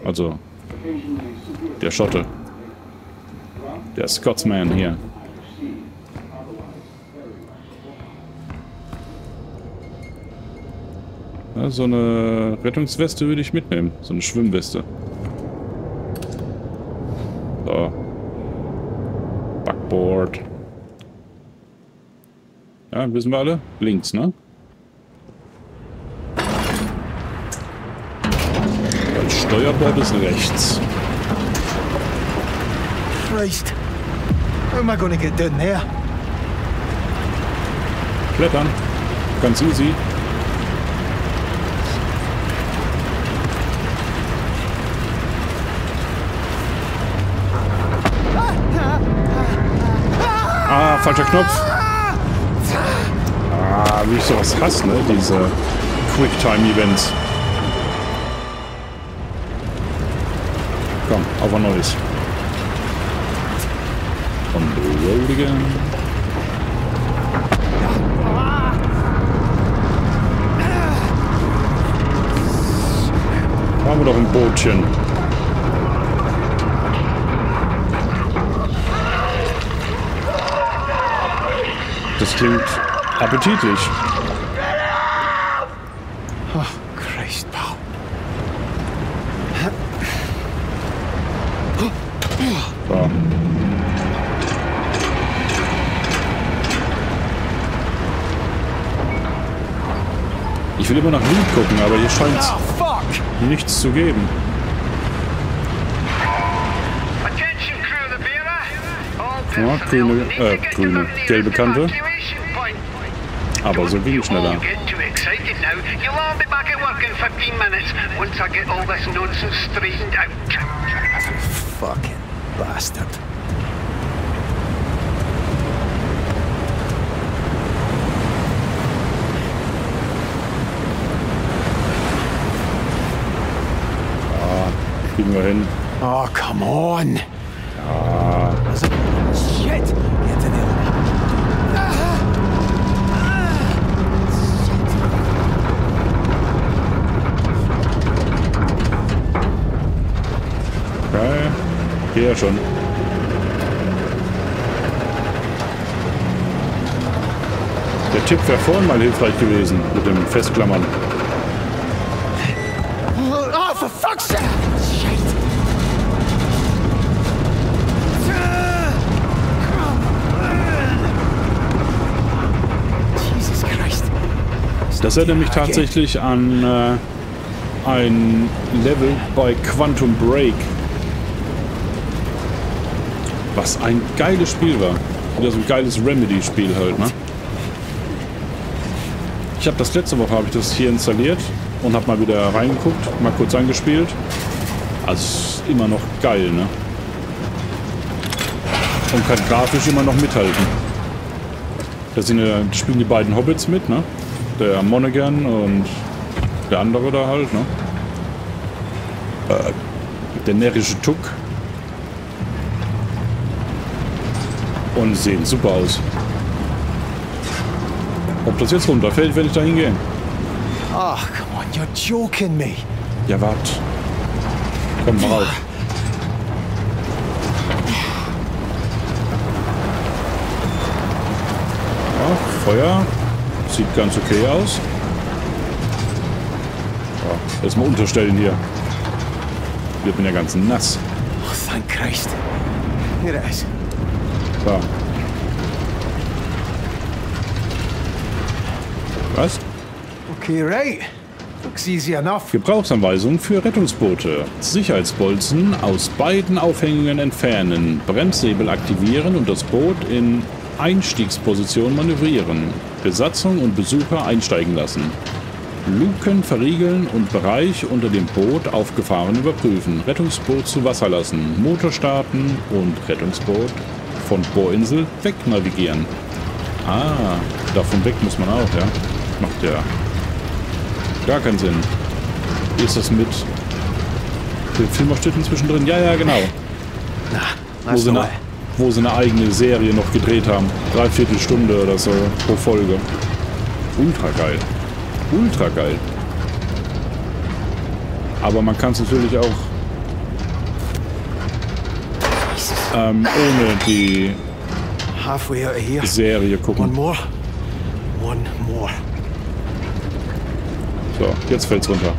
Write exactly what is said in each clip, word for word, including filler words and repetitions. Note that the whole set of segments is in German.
Also der Schotte. Der Scotsman hier. Ja, so eine Rettungsweste würde ich mitnehmen. So eine Schwimmweste. So. Backboard. Ja, wissen wir alle? Links, ne? Das Steuerbord ist rechts. Christ. How am I gonna get down there? Klettern. Ganz easy. Ah, falscher Knopf. Ah, wie ich sowas hasse, ne? Diese Quicktime-Events. Komm, auf ein neues. On the road again. Haben wir doch ein Bootchen. Das klingt appetitlich. Oh, Christ, pal. So. Ich will immer nach Loot gucken, aber hier scheint es nichts zu geben. Ja, grüne, äh, grüne, gelbe Kante. Aber so ging schneller. Fucking bastard. Ja, kriegen wir hin. Oh, come on. Ja. Shit. Get in there. Okay. Hier schon. Der Tipp wäre vorhin mal hilfreich gewesen mit dem Festklammern. Oh, for fuck's sake! Shit! Jesus Christ. Das erinnert mich tatsächlich an äh, ein Level bei Quantum Break. Was ein geiles Spiel war. Wieder so ein geiles Remedy-Spiel halt, ne? Ich habe das letzte Woche habe ich das hier installiert und habe mal wieder reingeguckt, mal kurz angespielt. Also ist immer noch geil, ne? Und kann grafisch immer noch mithalten. Da sind ja, spielen die beiden Hobbits mit, ne? Der Monaghan und der andere da halt, ne? Äh, der närrische Tuck. Und sehen super aus. Ob das jetzt runterfällt, wenn ich da hingehe? Ach, come on, you're joking me. Ja, wart. Komm mal rauf. Ja, Feuer. Sieht ganz okay aus. Ja, erstmal unterstellen hier. Ich bin ja ganz nass. Oh, thank Christ. Here it is. Da. Was? Okay, right. Looks easy enough. Gebrauchsanweisung für Rettungsboote. Sicherheitsbolzen aus beiden Aufhängungen entfernen, Bremshebel aktivieren und das Boot in Einstiegsposition manövrieren. Besatzung und Besucher einsteigen lassen. Luken verriegeln und Bereich unter dem Boot aufgefahren überprüfen. Rettungsboot zu Wasser lassen. Motor starten und Rettungsboot von Bohrinsel weg navigieren. Ah, davon weg muss man auch, ja. Macht ja gar keinen Sinn. Wie ist das mit den Filmausschnitten zwischendrin? Ja, ja, genau. Wo sie, eine, wo sie eine eigene Serie noch gedreht haben. Dreiviertel Stunde oder so pro Folge. Ultra geil. Ultra geil. Aber man kann es natürlich auch ähm, ohne die Halfway out of here. Serie One gucken. more. One more. So, jetzt fällt's runter.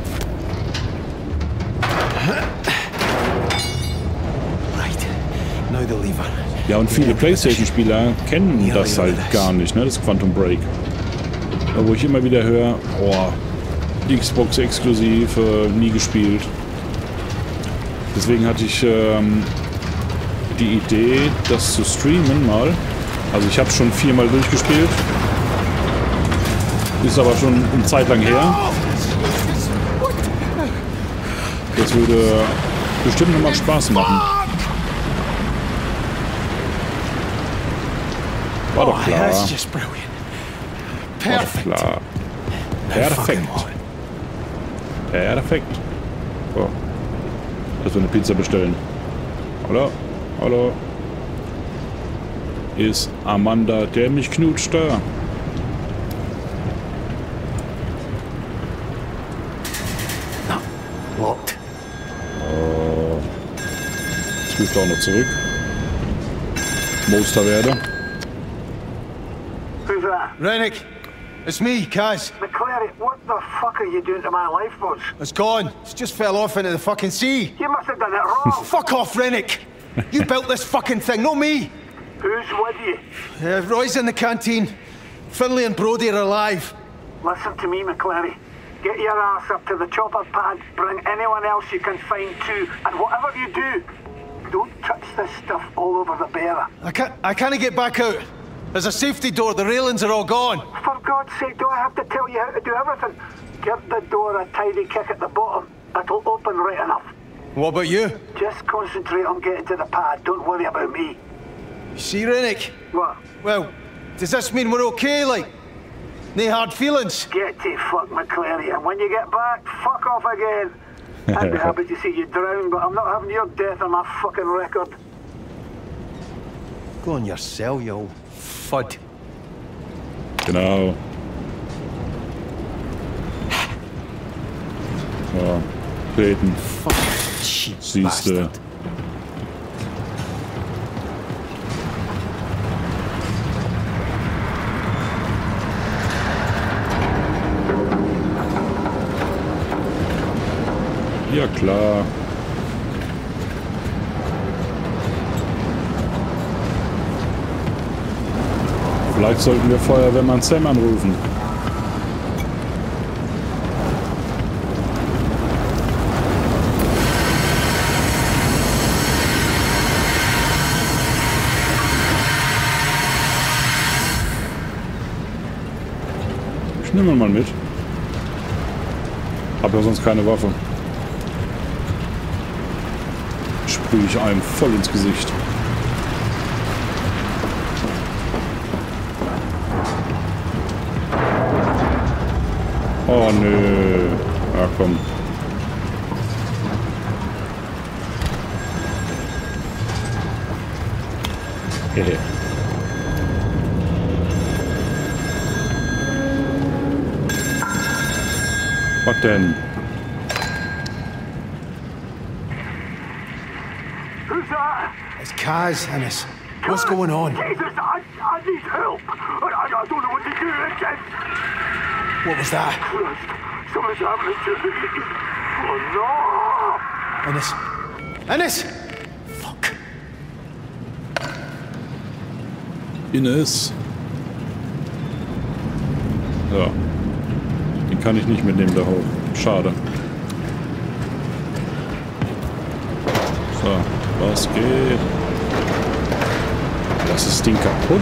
Right. Now the lever. Ja, und viele PlayStation-Spieler kennen das halt gar nicht, ne, das Quantum Break. Da, wo ich immer wieder höre, oh, Xbox exklusiv, äh, nie gespielt. Deswegen hatte ich ähm, die Idee, das zu streamen mal. Also ich habe schon viermal durchgespielt. Ist aber schon eine Zeit lang her. Das würde bestimmt nochmal Spaß machen. War doch klar. War doch klar. Perfekt. Perfekt. So. Dass wir eine Pizza bestellen. Hallo? Hallo? Ist Amanda, der mich knutscht, da? Locked. Oh. Jetzt ruft er auch noch zurück. Monsterwerde. Who's that? Rennick, it's me, Kaz. McClary, what the fuck are you doing to my lifeboats? It's gone. It's just fell off into the fucking sea. You must have done it wrong. Fuck off, Rennick. You built this fucking thing, not me. Who's with you? Uh, Roy's in the canteen. Finlay and Brody are alive. Listen to me, McClary. Get your ass up to the chopper pad, bring anyone else you can find too, and whatever you do, don't touch this stuff all over the bearer. I can't. I can't get back out. There's a safety door. The railings are all gone. For God's sake, do I have to tell you how to do everything? Give the door a tidy kick at the bottom. It'll open right enough. What about you? Just concentrate on getting to the pad. Don't worry about me. You see, Rennick? What? Well, does this mean we're okay? Like, no hard feelings? Get to fuck, McClary, and when you get back, fuck off again. I'd be happy to see you drown, but I'm not having your death on my fucking record. Go on your cell, you old fud. Genau. Ja, treten. Fucking cheap Siehste. bastard. Ja, klar. Vielleicht sollten wir Feuerwehrmann Sam anrufen. Ich nehme mal mit. Hab ja sonst keine Waffe. Sprühe ich einem voll ins Gesicht. Oh nö. Ja, komm. Hehe. Was denn? Who's that? It's Kaz, Ennis. What's going on? Jesus, I, I need help. I, I, I don't know what to do again. What was that? Christ, something's happening to me. Oh no! Ennis. Ennis! Fuck. Ines. Ja. Den kann ich nicht mitnehmen, da hoch. Schade. So, was geht? Das ist das Ding kaputt.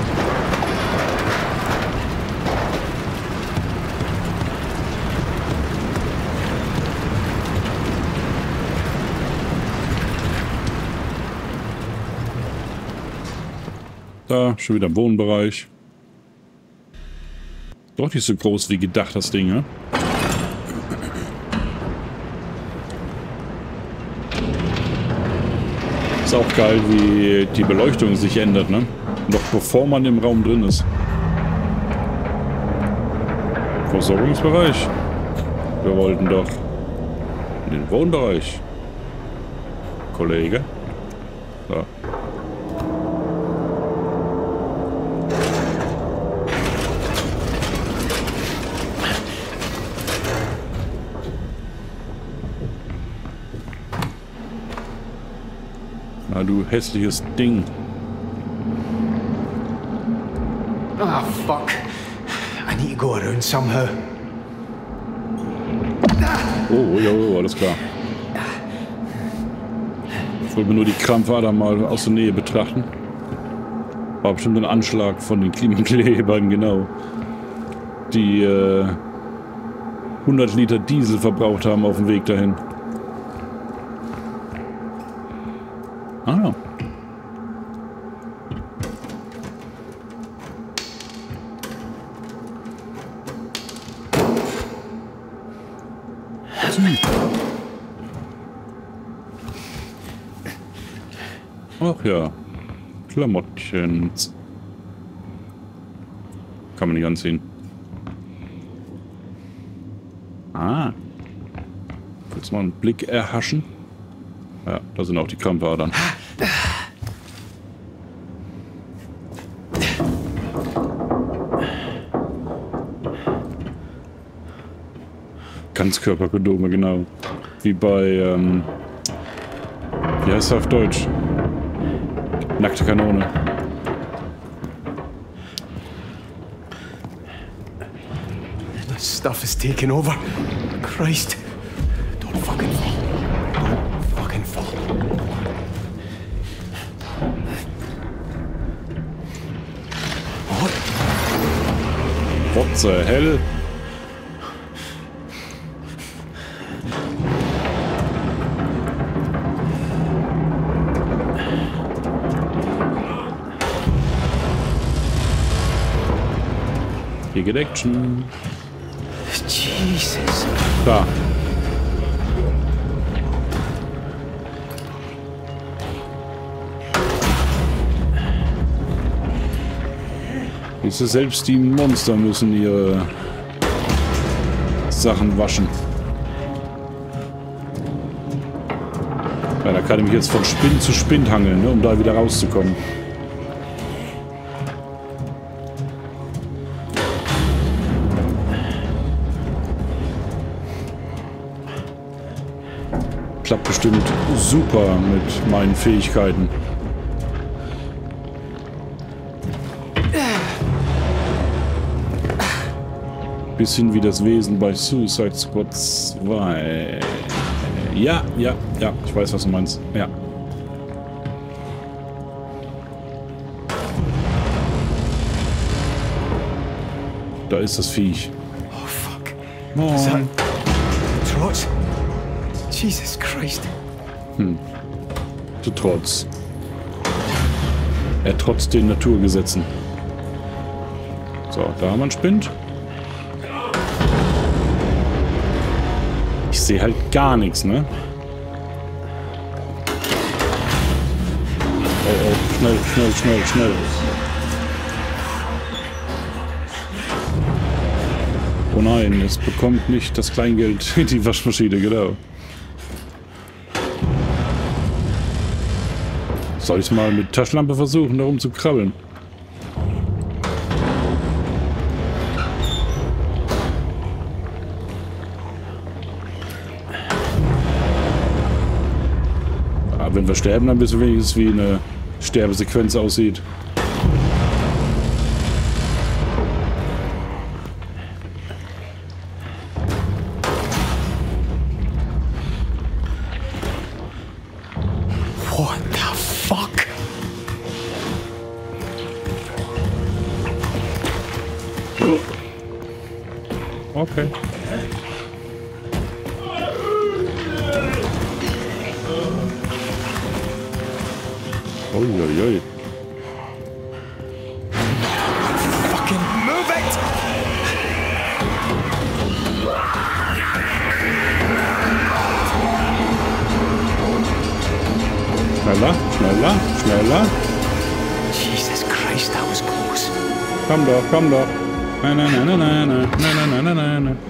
Da, schon wieder im Wohnbereich. Doch nicht so groß wie gedacht, das Ding, ne? Ist auch geil, wie die Beleuchtung sich ändert, ne? Noch bevor man im Raum drin ist. Versorgungsbereich. Wir wollten doch in den Wohnbereich. Kollege. So. Na, du hässliches Ding. Ah, fuck. I need to go around somehow. Oh, ja, oh, alles klar. Ich wollte mir nur die Krampfader mal aus der Nähe betrachten. War bestimmt ein Anschlag von den Klimaklebern, genau. Die äh, hundert Liter Diesel verbraucht haben auf dem Weg dahin. Ah. Ach ja, Klamottchen. Kann man nicht anziehen. Ah. Kurz mal einen Blick erhaschen. Ja, da sind auch die Krampfadern. Ganzkörperkondome, genau. Wie bei, ähm, wie heißt das auf Deutsch? Nackte Kanone. This stuff is taking over. Christ. Don't fucking fall. Don't fucking fall. What? What the hell? Hier geht Action. Jesus. Da. Siehst du, selbst die Monster müssen ihre Sachen waschen. Ja, da kann ich mich jetzt von Spind zu Spind hangeln, ne, um da wieder rauszukommen. Klappt bestimmt super mit meinen Fähigkeiten. Bisschen wie das Wesen bei Suicide Squad zwei. Ja, ja, ja, ich weiß, was du meinst. Ja. Da ist das Viech. Oh, fuck. Oh. Is that Trotz? Jesus Christ. Hm. Zu Trotz. Er trotzt den Naturgesetzen. So, da haben wir einen Spind. Ich sehe halt gar nichts, ne? Oh, oh, schnell, schnell, schnell, schnell. Oh nein, es bekommt nicht das Kleingeld in die Waschmaschine, genau. Soll ich es mal mit Taschenlampe versuchen, da rumzukrabbeln? Aber wenn wir sterben, dann wissen wir wenigstens, wie eine Sterbesequenz aussieht. What the fuck? Okay. Uiuiui. Fucking move it! Schneller, schneller, schneller. Jesus Christ, that was close. Komm doch, komm doch. Nein, nein, nein, nein, nein, nein, nein, nein, nein, nein.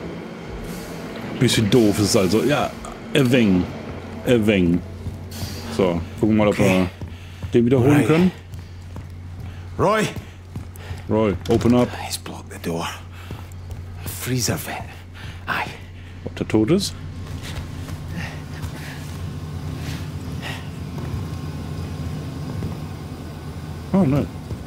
Bisschen doof ist also. Ja, erwäng. Erwäng. So, So, gucken wir mal, ob wir den wiederholen Right. können. Roy! Roy, open up. He's blocked the door. A freezer vent. Aye. Ob der tot ist? Oh, nein.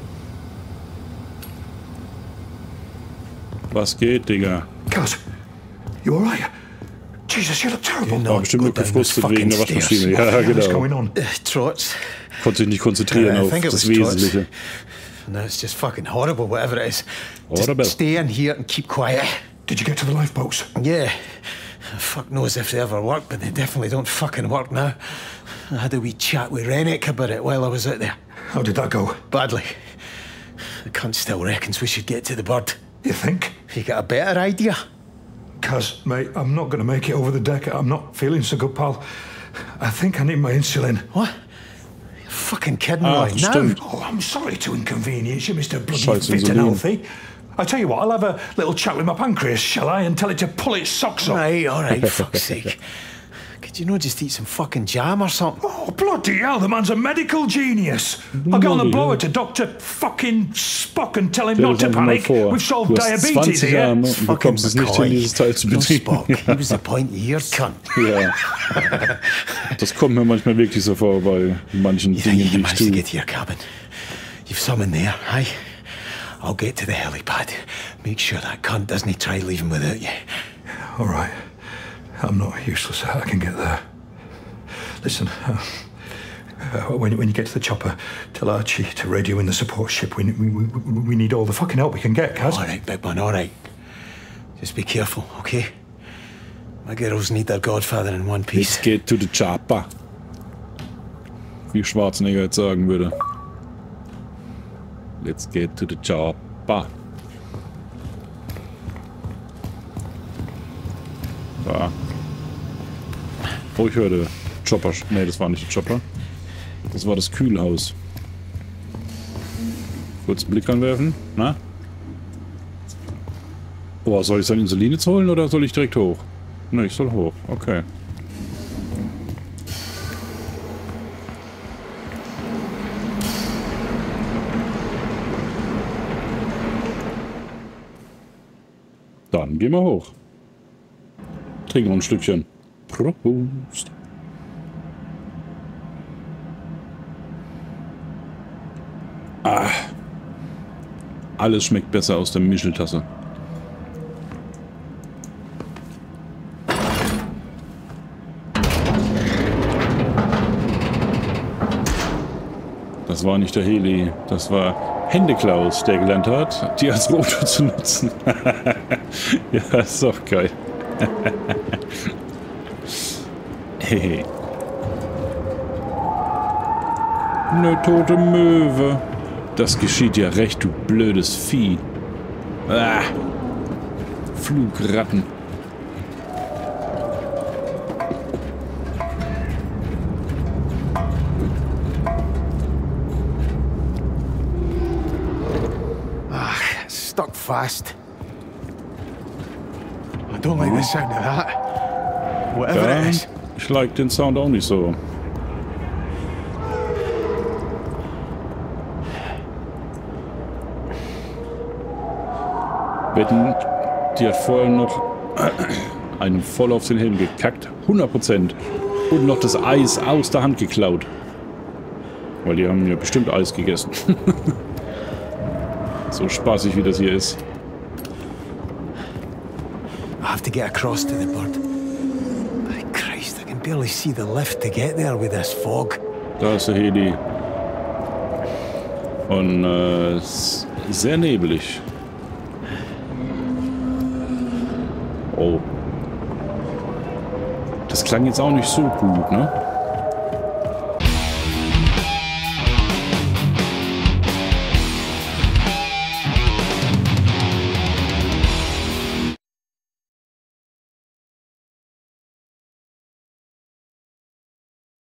Was geht, Digga? Cuz, you alright? Jesus, you look terrible. War bestimmt go down gefrustet those wegen der fucking Waschmaschine. What Ja, the hell is genau. going on? Uh, trots. Konnte sich nicht konzentrieren Uh, I auf think it das was trots. Wesentliche. No, it's just fucking horrible, whatever it is. Horrible. Just stay in here and keep quiet. Did you get to the lifeboats? Yeah. Fuck knows if they ever work, but they definitely don't fucking work now. I had a wee chat with Rennick about it while I was out there. How did that go? Badly. The cunt still reckons we should get to the bird. You think? You got a better idea? Cuz, mate, I'm not going to make it over the deck. I'm not feeling so good, pal. I think I need my insulin. What? You're fucking kidding Ah, right now? stimmt. Oh, I'm sorry to inconvenience you, Mister Bloody Scheiß Fit and Insulin. Healthy. I tell you what, I'll have a little chat with my pancreas, shall I, and tell it to pull its socks up. Right, alright, fuck's sake. Could you not just eat some fucking jam or something? Oh, bloody hell, the man's a medical genius. I'll get on the blower to Doctor fucking Spock and tell him Stell not dir to das einfach mal panic. vor. We've solved Du hast diabetes zwanzig here. Arme und bekommst es nicht hin, dieses Teil zu No bedienen. Spock. He was the pointy eared cunt. Ja. Das kommt mir manchmal wirklich so vor bei manchen You think Dingen, you die can ich manage to tue. get to your cabin? You've some in there, aye? I'll get to the helipad. Make sure that cunt doesn't try leaving without you. All right. I'm not useless. I can get there. Listen, uh, uh, when, when you get to the chopper, tell Archie to radio in the support ship. We, we, we, we need all the fucking help we can get, Kaz. All right, big one, all right. Just be careful, okay? My girls need their godfather in one Let's piece. get to the chopper. Wie Schwarzenegger jetzt sagen würde. Let's get to the chopper. Da. Oh, ich hörte Chopper. Ne, das war nicht der Chopper. Das war das Kühlhaus. Kurz einen Blick anwerfen. Na? Oh, soll ich sein Insulin jetzt holen oder soll ich direkt hoch? Ne, ich soll hoch. Okay. Dann gehen wir hoch. Trinken wir ein Stückchen. Prost. Ah. Alles schmeckt besser aus der Mischeltasse. Das war nicht der Heli, das war Händeklaus, der gelernt hat, die als Rotor zu nutzen. Ja, ist doch geil. Hey. Ne tote Möwe. Das geschieht ja recht, du blödes Vieh. Ah. Flugratten. Stuck fast. I don't like the sound of that. Whatever Ja, it is. ich like den Sound auch nicht so. Wetten, die hat vorher noch einen voll auf den Helm gekackt. hundert Prozent. Und noch das Eis aus der Hand geklaut. Weil die haben ja bestimmt Eis gegessen. So spaßig wie das hier ist. I have to get across to the bird. My Christ, I can barely see the lift to get there with this fog. Da ist der Heli. Und äh, ist sehr nebelig. Oh. Das klang jetzt auch nicht so gut, ne?